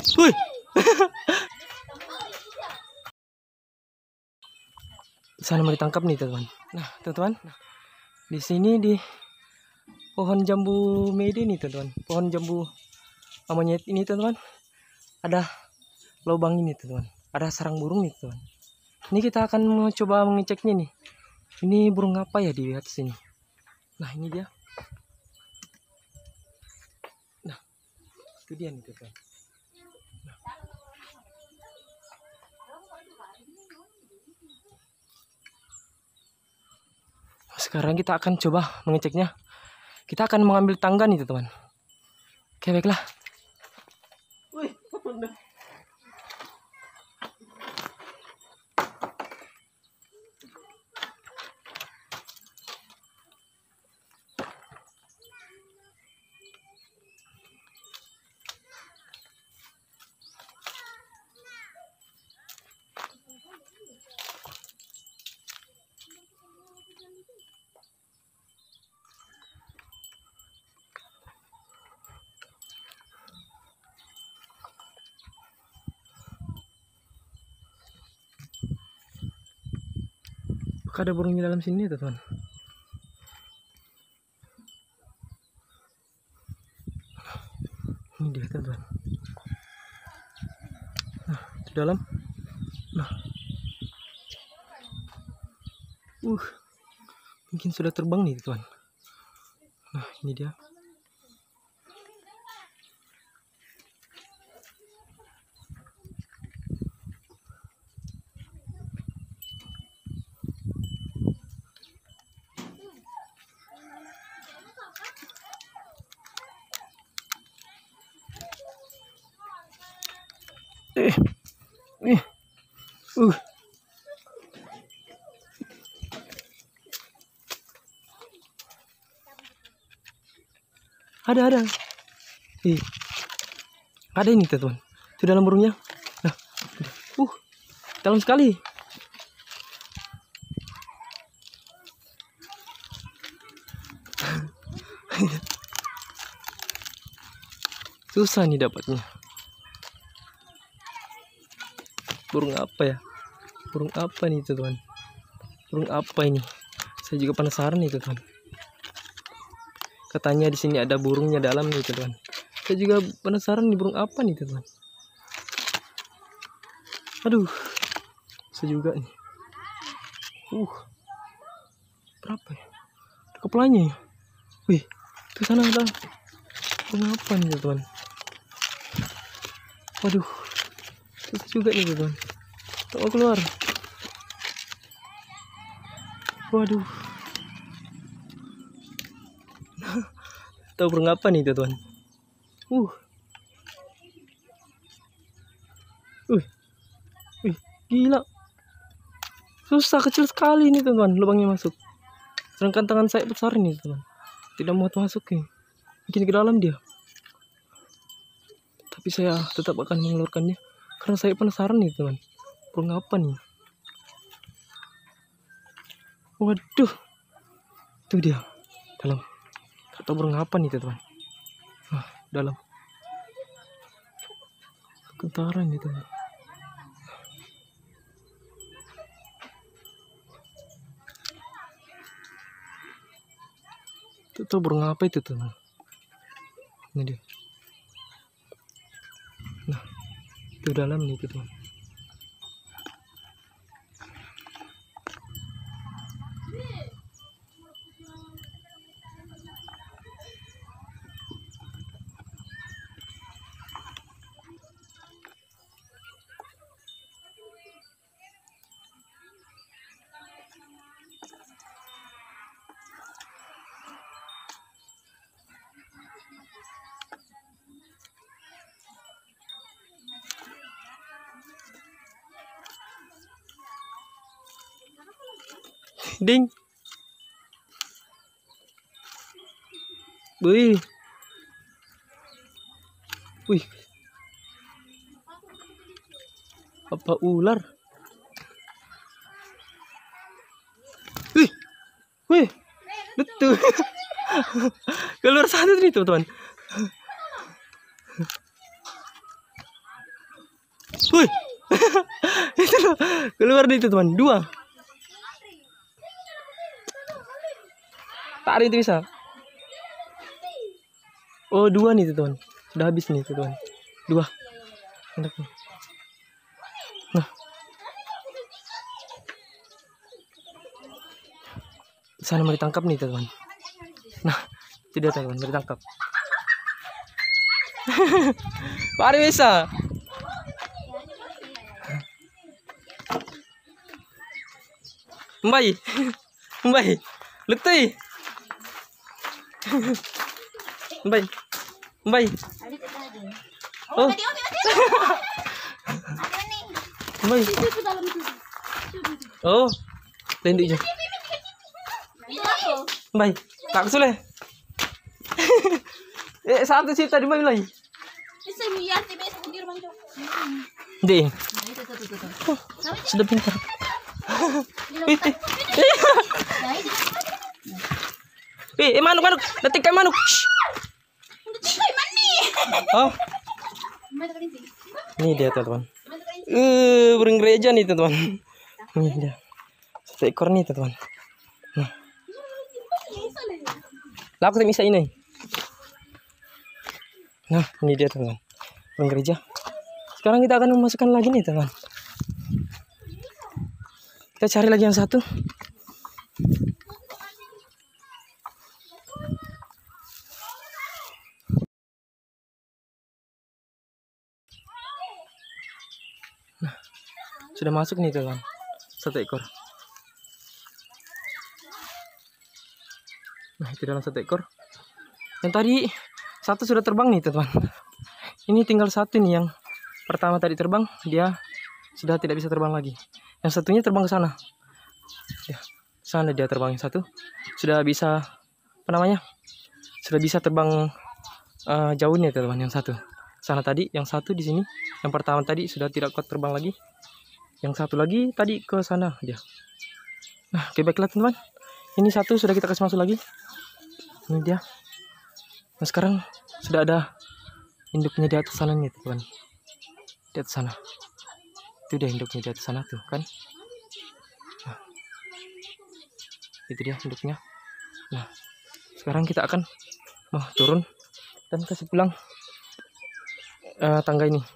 Wih. Sana mau ditangkap nih teman-teman. Nah teman-teman, di sini di pohon jambu mede nih teman-teman, pohon jambu monyet ini teman-teman, ada lubang ini teman-teman, ada sarang burung nih teman-teman. Ini kita akan mencoba mengeceknya nih. Ini burung apa ya, dilihat sini. Nah ini dia. Nah itu dia nih teman-teman. Sekarang kita akan coba mengeceknya. Kita akan mengambil tangga nih teman-teman. Oke baiklah. Wih, apakah ada burung di dalam sini teman-teman? Ini dia teman-teman. Nah di dalam. Nah mungkin sudah terbang nih teman. Nah ini dia. Ada. Ada ini teman-teman. Itu dalam burungnya. Nah, dalam sekali. Susah nih dapatnya. Burung apa ya? Burung apa nih teman-teman? Burung apa ini? Saya juga penasaran nih teman-teman. Katanya di sini ada burungnya dalam nih teman-teman. Saya juga penasaran nih burung apa nih teman-teman. Aduh, saya juga nih. Berapa ya? Ada kepalanya ya? Wih, itu sana ada burung apa nih teman-teman? Waduh, susah juga nih teman-teman. Mau keluar. Waduh. Tahu burung apa nih teman-teman? Gila. Susah, kecil sekali ini teman-teman lubangnya masuk. Sedangkan tangan saya besar ini teman. Tidak muat masuk nih. Mungkin ke dalam dia. Tapi saya tetap akan mengeluarkannya karena saya penasaran nih teman. Burung apa nih? Waduh. Itu dia. Dalam. Atau burung apa nih teman? Dalam. Kentara ini teman. Itu burung apa itu teman? Ini dia. Nah, itu dalam nih teman. Ding. Wih. Apa ular? Wih. Betul. Keluar satu nih teman-teman. Wih. Itu loh, keluar nih itu teman, 2. Tarik itu bisa. Oh 2 nih teman, sudah habis nih teman, 2. Enak nih. Nah, sana mau ditangkap nih teman. Nah, itu dia teman, mau ditangkap. Pari bisa. Mbay. Mbay. Letih. Mbay. Mbay. Oh. Mbay. Oh. Lendiknya. Mbay. Tak sulit. Satu sih tadi Mbay lagi. Deh. Oh, sudah pintar. Manuk, detik kayak manuk. Oh, ini dia teman-teman. Burung gereja nih teman-teman. Ini dia. 1 ekor nih teman-teman. Nah, lah aku bisa ini. Nah, ini dia teman-teman. Burung gereja. Sekarang kita akan memasukkan lagi nih teman. Kita cari lagi yang satu. Nah, sudah masuk nih teman, 1 ekor. Nah, itu dalam 1 ekor. Yang tadi 1 sudah terbang nih teman. Ini tinggal 1 nih, yang pertama tadi terbang, dia sudah tidak bisa terbang lagi. Yang satunya terbang ke sana. Ya, sana dia terbang yang 1. Sudah bisa, apa namanya? Sudah bisa terbang jauh nih teman, yang 1. Sana tadi, yang 1 di sini. Yang pertama tadi sudah tidak kuat terbang lagi. Yang 1 lagi tadi ke sana dia. Nah, oke baiklah teman. Ini 1 sudah kita kasih masuk lagi. Ini dia. Nah, sekarang sudah ada induknya di atas sana nih teman. Di atas sana. Itu dia induknya di atas sana tuh kan. Nah, itu dia induknya. Nah, sekarang kita akan turun dan kasih pulang tangga ini.